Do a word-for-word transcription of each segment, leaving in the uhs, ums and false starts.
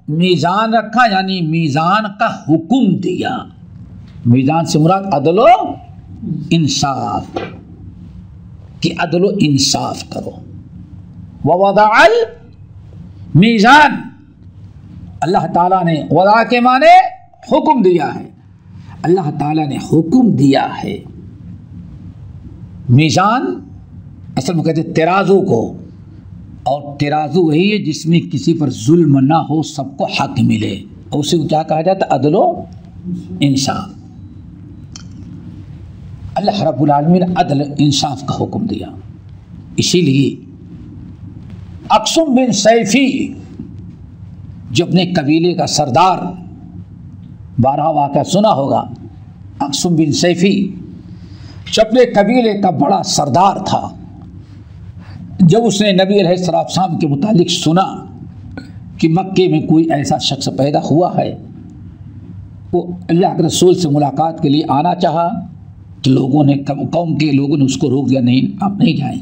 میزان رکھا یعنی میزان کا حکم دیا. میزان سے مراد عدل و انصاف کہ عدل و انصاف کرو. ووضع المیزان، اللہ تعالیٰ نے وضع کے معنی حکم دیا ہے. اللہ تعالیٰ نے حکم دیا ہے. میزان اصل میں کہتے ہیں ترازو کو، اور ترازو وہی ہے جس میں کسی پر ظلم نہ ہو، سب کو حق ملے، اور اسی کو کیا کہا جاتا ہے؟ عدل و انصاف. اللہ رب العالمین نے عدل انصاف کا حکم دیا. اسی لیے اقسم بن سیفی جو اپنے قبیلے کا سردار، بارہ واقعہ سنا ہوگا. اقسم بن سیفی جو اپنے قبیلے کا بڑا سردار تھا، جب اس نے نبی علیہ السلام کے متعلق سنا کہ مکے میں کوئی ایسا شخص پیدا ہوا ہے، وہ اللہ کے رسول سے ملاقات کے لیے آنا چاہا تو لوگوں نے قوم کے لوگوں نے اس کو روک دیا، نہیں آپ نہیں جائیں،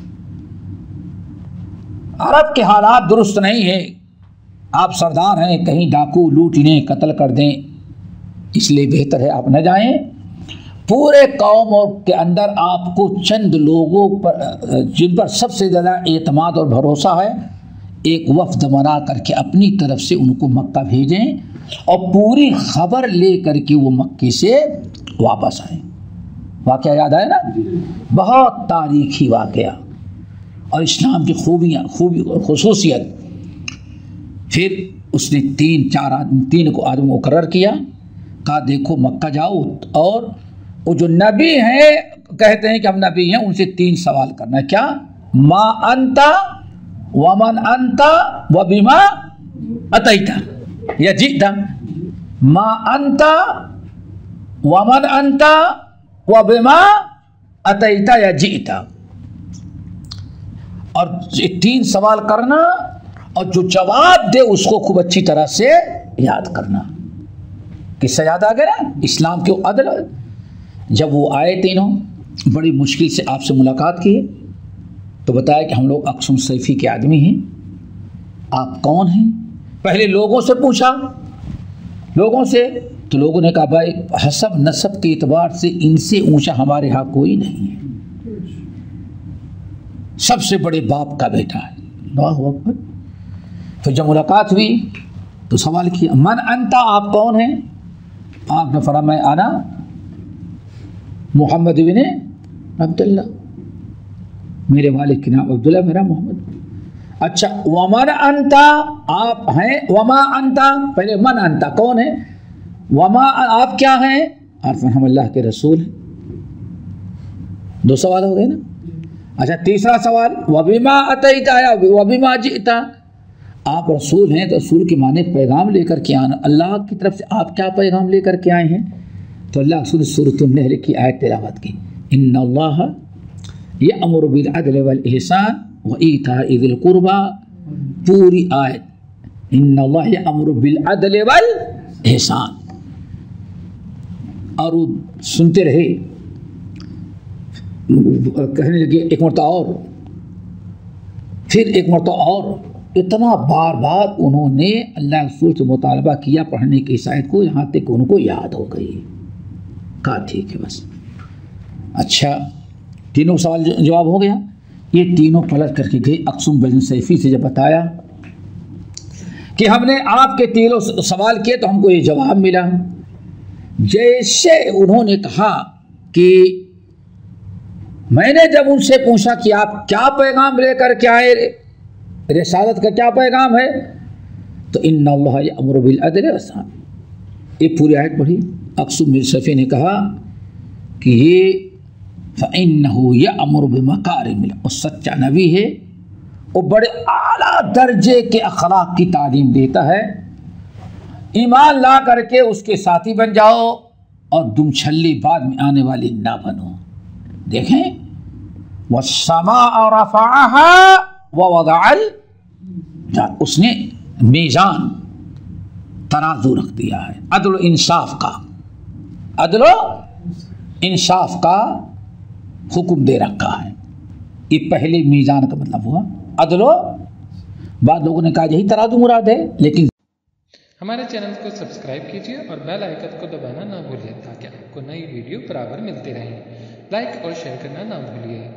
عرب کے حالات درست نہیں ہیں، آپ سردار ہیں، کہیں ڈاکو لوٹ لیں، قتل کر دیں، اس لیے بہتر ہے آپ نہ جائیں. پورے قوم کے اندر آپ کو چند لوگوں پر جن پر سب سے زیادہ اعتماد اور بھروسہ ہے، ایک وفد بنا کر کے اپنی طرف سے ان کو مکہ بھیجیں اور پوری خبر لے کر کے وہ مکے سے واپس آئیں. واقعہ یاد آئے نا؟ بہت تاریخی واقعہ اور اسلام کی خوبیاں خوبی خصوصیت. پھر اس نے تین چار آدمی تین کو آدمی مقرر کیا، کہا دیکھو مکہ جاؤ اور وہ جو نبی ہیں کہتے ہیں کہ ہم نبی ہیں، ان سے تین سوال کرنا ہے. کیا؟ ما انتا ومن انتا وبما اتیتا یا جئتا. ما انتا ومن انتا وبما اتیتا یا جئتا. اور تین سوال کرنا اور جو جواب دے اس کو خوب اچھی طرح سے یاد کرنا. کس سے یاد آ گیا؟ اسلام کے عدل. جب وہ آئے تینوں، بڑی مشکل سے آپ سے ملاقات کی تو بتایا کہ ہم لوگ اقسم سیفی کے آدمی ہیں، آپ کون ہیں؟ پہلے لوگوں سے پوچھا، لوگوں سے تو لوگوں نے کہا بھائی حسب نسب کے اعتبار سے ان سے اونچا ہمارے ہاں کوئی نہیں ہے، سب سے بڑے باپ کا بیٹا ہے. اللہ اکبر. پھر جب ملاقات ہوئی تو سوال کیا من انتا، آپ کون ہیں؟ آپ نے فرمایا انا محمد بن عبداللہ، میرے والد کے نام عبداللہ، میرا محمد. اچھا ومن انتا، آپ ہیں؟ وما انتا، پہلے من انتا کون ہے، وما آپ کیا ہیں؟ آپ ہم اللہ کے رسول ہیں. دو سوال ہو گئے نا. اچھا تیسرا سوال وبما اتیتا یا وبما جئتا، آپ رسول ہیں تو رسول کے معنی پیغام لے کر کے آنا، اللہ کی طرف سے آپ کیا پیغام لے کر کے آئے ہیں؟ تو اللہ رسول سورۃ النحل کی آیت تلاوت کی، ان اللہ یأمر بالعدل والاحسان وایتاء ذی القربى، پوری آیت ان اللہ یأمر بالعدل والاحسان. اور وہ سنتے رہے، کہنے لگے ایک مرتبہ اور، پھر ایک مرتبہ اور، اتنا بار بار انہوں نے اللہ رسول سے مطالبہ کیا پڑھنے کی اس آیت کو، یہاں تک ان کو یاد ہو گئی. کہا ٹھیک ہے بس. اچھا تینوں سوال جواب ہو گیا. یہ تینوں پلٹ کر کے گئے اقسم بن سیفی سے جب بتایا کہ ہم نے آپ کے تینوں سوال کیے تو ہم کو یہ جواب ملا. جیسے انہوں نے کہا کہ میں نے جب ان سے پوچھا کہ آپ کیا پیغام لے کر کے آئے، رسالت کا کیا پیغام ہے، تو ان اللہ یأمر بالعدل والاحسان، یہ پوری آیت پڑھی. اقسم بن سیفی نے کہا کہ یہ فإنہ یأمر بمکارم، وہ سچا نبی ہے، وہ بڑے اعلیٰ درجے کے اخلاق کی تعلیم دیتا ہے. ایمان لا کر کے اس کے ساتھی بن جاؤ اور دم چھلی بعد میں آنے والی نہ بنو. دیکھیں والسماء رفعها ووضع ال، اس نے میزان ترازو رکھ دیا ہے، عدل و انصاف کا، عدل و انصاف کا حکم دے رکھا ہے. یہ پہلے میزان کا مطلب ہوا عدل و، بعض لوگوں نے کہا یہی ترازو مراد ہے، لیکن ہمارے چینل کو سبسکرائب کیجیے اور بیل آئیکن کو دبانا نہ بھولیے تاکہ آپ کو نئی ویڈیو برابر ملتی رہیں۔ لائک اور شیئر کرنا نہ بھولیے۔